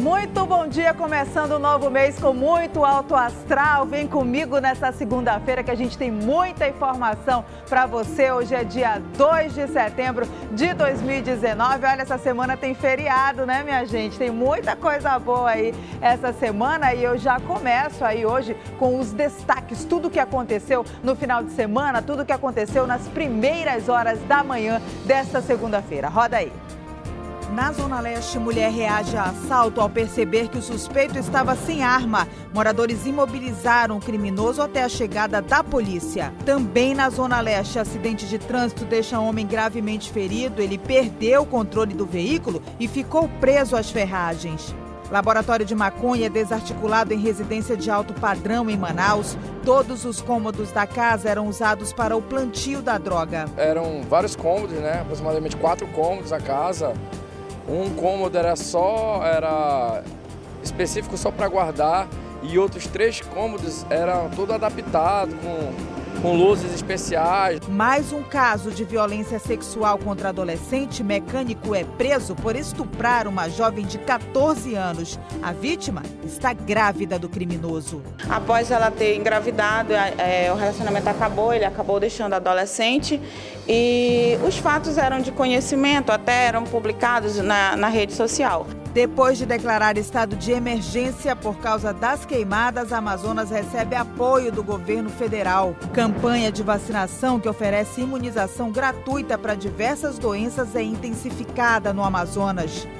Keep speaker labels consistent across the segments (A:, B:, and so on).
A: Muito bom dia, começando um novo mês com muito alto astral. Vem comigo nessa segunda-feira que a gente tem muita informação para você. Hoje é dia 2 de setembro de 2019. Olha, essa semana tem feriado, né, minha gente? Tem muita coisa boa aí essa semana e eu já começo aí hoje com os destaques, tudo que aconteceu no final de semana, tudo que aconteceu nas primeiras horas da manhã desta segunda-feira. Roda aí. Na Zona Leste, mulher reage a assalto ao perceber que o suspeito estava sem arma. Moradores imobilizaram o criminoso até a chegada da polícia. Também na Zona Leste, acidente de trânsito deixa homem gravemente ferido. Ele perdeu o controle do veículo e ficou preso às ferragens. Laboratório de maconha desarticulado em residência de alto padrão em Manaus. Todos os cômodos da casa eram usados para o plantio da droga.
B: Eram vários cômodos, né? Aproximadamente 4 cômodos a casa. Um cômodo era específico só para guardar e outros 3 cômodos eram todo adaptado com luzes especiais.
A: Mais um caso de violência sexual contra adolescente. Mecânico é preso por estuprar uma jovem de 14 anos. A vítima está grávida do criminoso.
C: Após ela ter engravidado, o relacionamento acabou, ele acabou deixando a adolescente e os fatos eram de conhecimento, até eram publicados na rede social.
A: Depois de declarar estado de emergência por causa das queimadas, a Amazonas recebe apoio do governo federal. Campanha de vacinação que oferece imunização gratuita para diversas doenças é intensificada no Amazonas.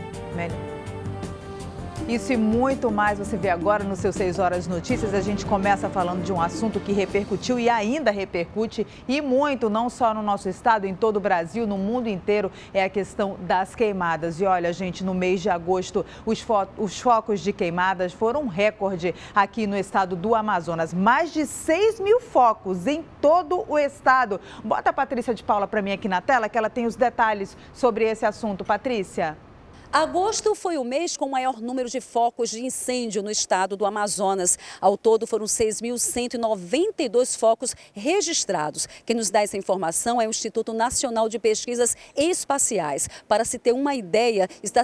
A: Isso e muito mais você vê agora no seu 6 Horas Notícias. A gente começa falando de um assunto que repercutiu e ainda repercute e muito, não só no nosso estado, em todo o Brasil, no mundo inteiro, é a questão das queimadas. E olha, gente, no mês de agosto, os focos de queimadas foram um recorde aqui no estado do Amazonas. Mais de 6 mil focos em todo o estado. Bota a Patrícia de Paula para mim aqui na tela, que ela tem os detalhes sobre esse assunto. Patrícia.
D: Agosto foi o mês com o maior número de focos de incêndio no estado do Amazonas. Ao todo, foram 6.192 focos registrados. Quem nos dá essa informação é o Instituto Nacional de Pesquisas Espaciais. Para se ter uma ideia, está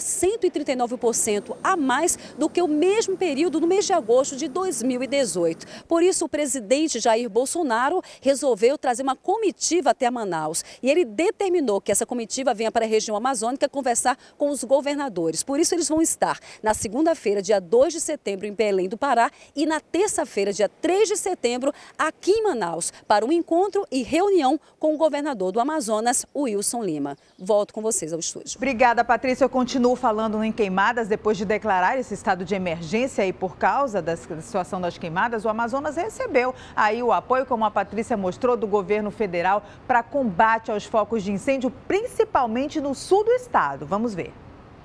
D: 139% a mais do que o mesmo período no mês de agosto de 2018. Por isso, o presidente Jair Bolsonaro resolveu trazer uma comitiva até Manaus. E ele determinou que essa comitiva venha para a região amazônica conversar com os governadores. Por isso, eles vão estar na segunda-feira, dia 2 de setembro, em Belém do Pará e na terça-feira, dia 3 de setembro, aqui em Manaus, para um encontro e reunião com o governador do Amazonas, Wilson Lima. Volto com vocês ao estúdio.
A: Obrigada, Patrícia. Eu continuo falando em queimadas. Depois de declarar esse estado de emergência e por causa da situação das queimadas, o Amazonas recebeu aí o apoio, como a Patrícia mostrou, do governo federal para combate aos focos de incêndio, principalmente no sul do estado. Vamos ver.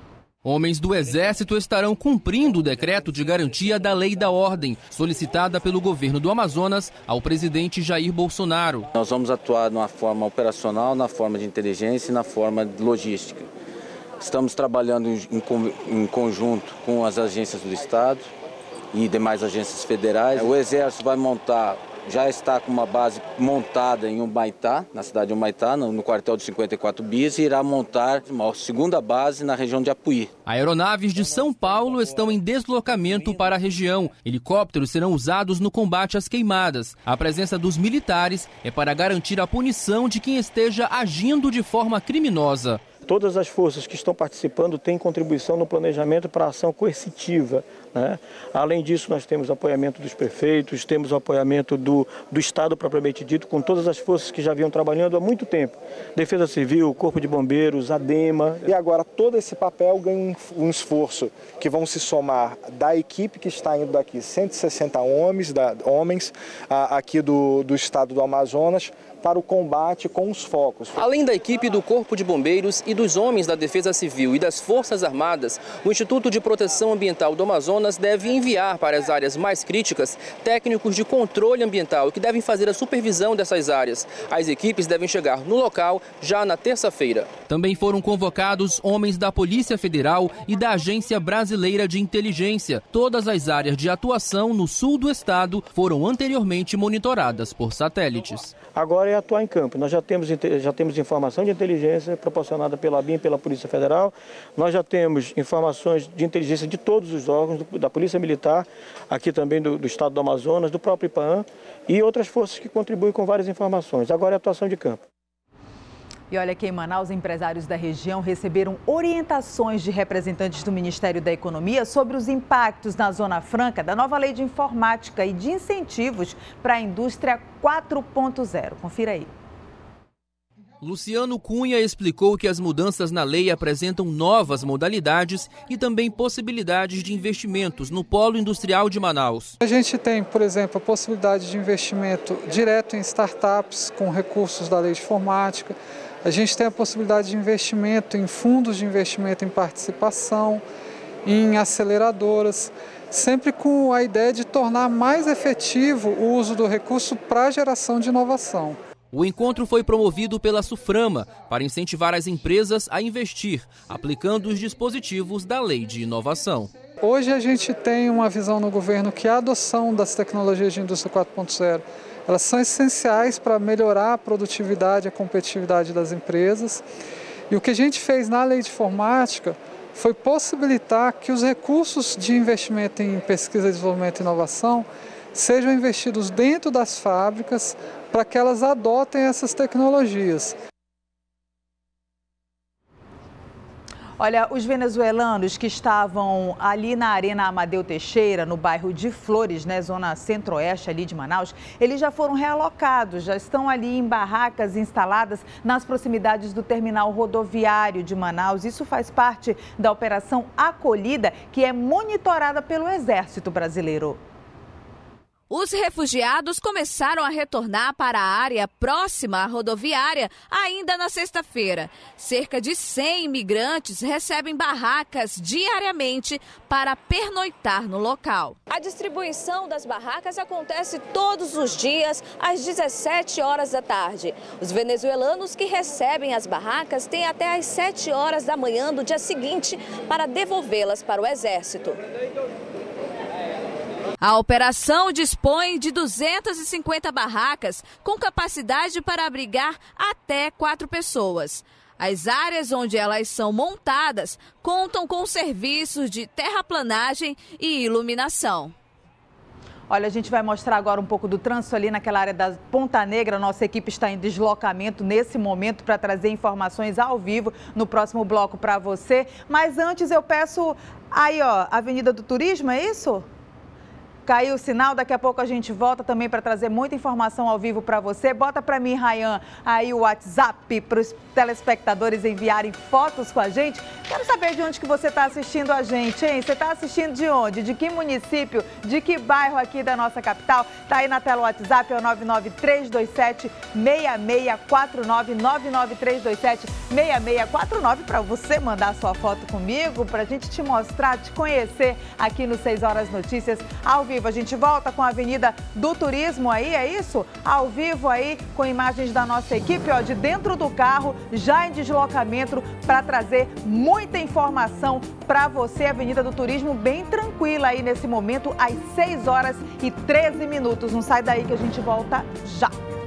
E: Homens do Exército estarão cumprindo o decreto de garantia da Lei da Ordem, solicitada pelo governo do Amazonas ao presidente Jair Bolsonaro.
F: Nós vamos atuar na forma operacional, na forma de inteligência e na forma de logística. Estamos trabalhando em conjunto com as agências do Estado e demais agências federais. O Exército vai montar, já está com uma base montada em Humaitá, na cidade de Humaitá, no quartel de 54 bis, e irá montar uma segunda base na região de Apuí.
E: Aeronaves de São Paulo estão em deslocamento para a região. Helicópteros serão usados no combate às queimadas. A presença dos militares é para garantir a punição de quem esteja agindo de forma criminosa.
G: Todas as forças que estão participando têm contribuição no planejamento para a ação coercitiva, né? Além disso, nós temos apoiamento dos prefeitos, temos o apoiamento do Estado propriamente dito, com todas as forças que já vinham trabalhando há muito tempo. Defesa Civil, Corpo de Bombeiros, ADEMA.
H: E agora todo esse papel ganha um esforço que vão se somar da equipe que está indo daqui, 160 homens aqui do estado do Amazonas, para o combate com os focos.
E: Além da equipe do Corpo de Bombeiros e dos homens da Defesa Civil e das Forças Armadas, o Instituto de Proteção Ambiental do Amazonas deve enviar para as áreas mais críticas técnicos de controle ambiental que devem fazer a supervisão dessas áreas. As equipes devem chegar no local já na terça-feira. Também foram convocados homens da Polícia Federal e da Agência Brasileira de Inteligência. Todas as áreas de atuação no sul do estado foram anteriormente monitoradas por satélites.
G: Agora é atuar em campo. Nós já temos informação de inteligência proporcionada pela ABIN, pela Polícia Federal. Nós já temos informações de inteligência de todos os órgãos, da Polícia Militar, aqui também do estado do Amazonas, do próprio IPAAM e outras forças que contribuem com várias informações. Agora é atuação de campo.
A: E olha que em Manaus, empresários da região receberam orientações de representantes do Ministério da Economia sobre os impactos na Zona Franca da nova lei de informática e de incentivos para a indústria 4.0. Confira aí.
E: Luciano Cunha explicou que as mudanças na lei apresentam novas modalidades e também possibilidades de investimentos no polo industrial de Manaus.
I: A gente tem, por exemplo, a possibilidade de investimento direto em startups com recursos da lei de informática. A gente tem a possibilidade de investimento em fundos de investimento em participação, em aceleradoras, sempre com a ideia de tornar mais efetivo o uso do recurso para a geração de inovação.
E: O encontro foi promovido pela SUFRAMA para incentivar as empresas a investir, aplicando os dispositivos da Lei de Inovação.
I: Hoje a gente tem uma visão no governo que a adoção das tecnologias de indústria 4.0, elas são essenciais para melhorar a produtividade e a competitividade das empresas. E o que a gente fez na Lei de Informática foi possibilitar que os recursos de investimento em pesquisa, desenvolvimento e inovação sejam investidos dentro das fábricas para que elas adotem essas tecnologias.
A: Olha, os venezuelanos que estavam ali na Arena Amadeu Teixeira, no bairro de Flores, né, zona centro-oeste ali de Manaus, eles já foram realocados, já estão ali em barracas instaladas nas proximidades do terminal rodoviário de Manaus. Isso faz parte da Operação Acolhida, que é monitorada pelo Exército Brasileiro.
J: Os refugiados começaram a retornar para a área próxima à rodoviária ainda na sexta-feira. Cerca de 100 imigrantes recebem barracas diariamente para pernoitar no local. A distribuição das barracas acontece todos os dias às 17 horas da tarde. Os venezuelanos que recebem as barracas têm até às 7 horas da manhã do dia seguinte para devolvê-las para o Exército. A operação dispõe de 250 barracas com capacidade para abrigar até 4 pessoas. As áreas onde elas são montadas contam com serviços de terraplanagem e iluminação.
A: Olha, a gente vai mostrar agora um pouco do trânsito ali naquela área da Ponta Negra. Nossa equipe está em deslocamento nesse momento para trazer informações ao vivo no próximo bloco para você. Mas antes eu peço aí, ó, Avenida do Turismo, é isso? Caiu o sinal, daqui a pouco a gente volta também para trazer muita informação ao vivo para você. Bota para mim, Rayan, aí o WhatsApp para os telespectadores enviarem fotos com a gente. Quero saber de onde que você está assistindo a gente, hein? Você está assistindo de onde? De que município? De que bairro aqui da nossa capital? Tá aí na tela o WhatsApp, é o 99327-6649, 99327-6649, para você mandar sua foto comigo, para a gente te mostrar, te conhecer aqui no 6 Horas Notícias, ao vivo. A gente volta com a Avenida do Turismo aí, é isso? Ao vivo aí, com imagens da nossa equipe, ó, de dentro do carro, já em deslocamento, para trazer muita informação para você. Avenida do Turismo bem tranquila aí nesse momento, às 6 horas e 13 minutos. Não sai daí que a gente volta já.